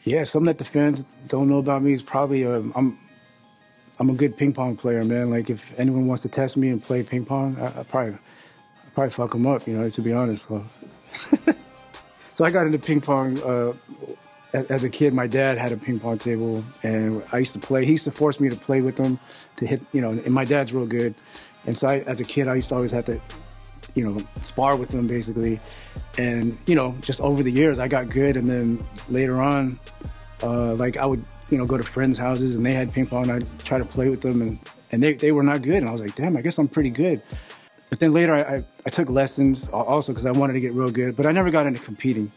Yeah, something that the fans don't know about me is probably I'm a good ping pong player, man. Like if anyone wants to test me and play ping pong, I probably fuck them up, you know, to be honest. So I got into ping pong as a kid. My dad had a ping pong table, and I used to play. He used to force me to play with them to hit, you know. And my dad's real good, and so as a kid, I used to always have to, you know, spar with them basically. And you know, just over the years, I got good, and then later on, like I would, you know, go to friends' houses, and they had ping pong, and I'd try to play with them, and they were not good, and I was like, damn, I guess I'm pretty good. But then later, I took lessons also because I wanted to get real good, but I never got into competing.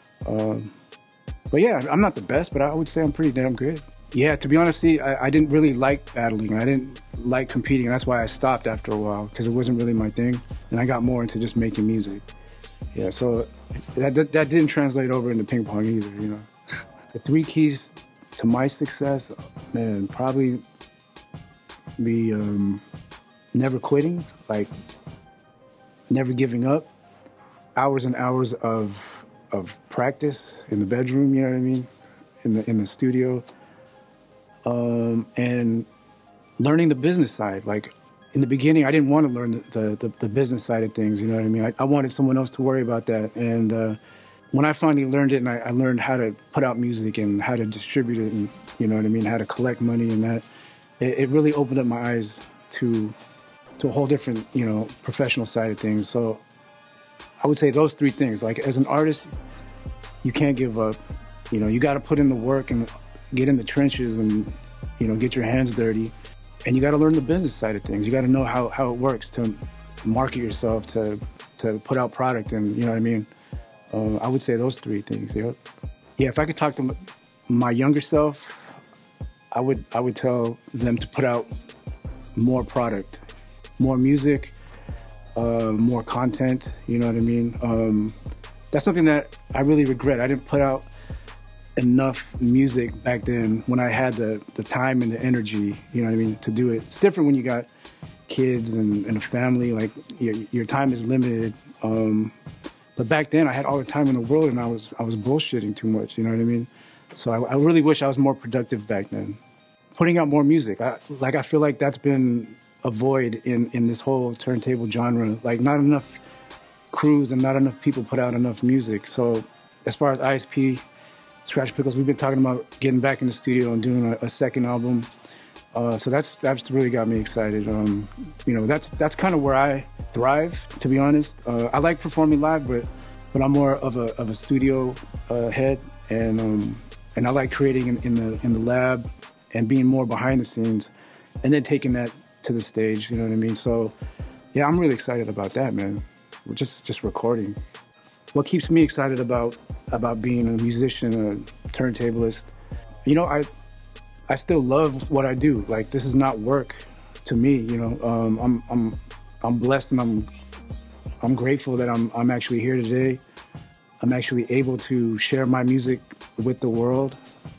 But yeah, I'm not the best, but I would say I'm pretty damn good. Yeah, to be honest, I didn't really like battling. I didn't like competing, and that's why I stopped after a while, because it wasn't really my thing, and I got more into just making music. Yeah, so that didn't translate over into ping pong either, you know. The 3 keys to my success, man, probably be never quitting, like never giving up, hours and hours of practice in the bedroom, you know what I mean, in the studio, and learning the business side. Like in the beginning, I didn't want to learn the business side of things, you know what I mean. I wanted someone else to worry about that, and when I finally learned it, and I learned how to put out music and how to distribute it, and you know what I mean, how to collect money, and that it really opened up my eyes to a whole different, you know, professional side of things. So I would say those 3 things. Like as an artist, you can't give up. You know, you got to put in the work and get in the trenches and, you know, get your hands dirty. And you got to learn the business side of things. You got to know how it works to market yourself, to put out product, and you know what I mean. I would say those 3 things. You know? Yeah, if I could talk to my younger self, I would tell them to put out more product, more music, more content, you know what I mean? That's something that I really regret. I didn't put out enough music back then when I had the time and the energy, you know what I mean, to do it. It's different when you got kids and a family, like your time is limited. But back then I had all the time in the world, and I was bullshitting too much, you know what I mean? So I really wish I was more productive back then. Putting out more music, I feel like that's been a void in this whole turntable genre. Like not enough crews and not enough people put out enough music. So as far as ISP, Scratch Pickles, we've been talking about getting back in the studio and doing a second album. So that's really got me excited. You know, that's kind of where I thrive, to be honest. I like performing live, but I'm more of a studio head, and I like creating in the lab and being more behind the scenes, and then taking that to the stage. You know what I mean? So yeah, I'm really excited about that, man. We're just recording. What keeps me excited about being a musician, a turntablist, you know, I still love what I do. Like this is not work to me, you know. I'm blessed, and I'm grateful that I'm actually here today. I'm actually able to share my music with the world,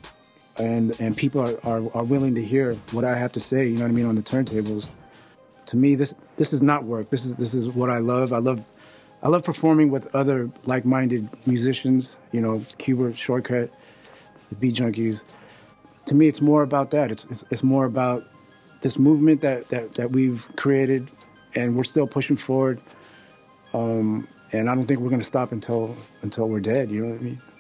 and people are willing to hear what I have to say, you know what I mean, on the turntables. To me, this is not work. This is what I love. I love performing with other like-minded musicians, you know, Cuba, Shortcut, the Beat Junkies. To me, it's more about that. It's more about this movement that we've created, and we're still pushing forward. And I don't think we're going to stop until we're dead, you know what I mean?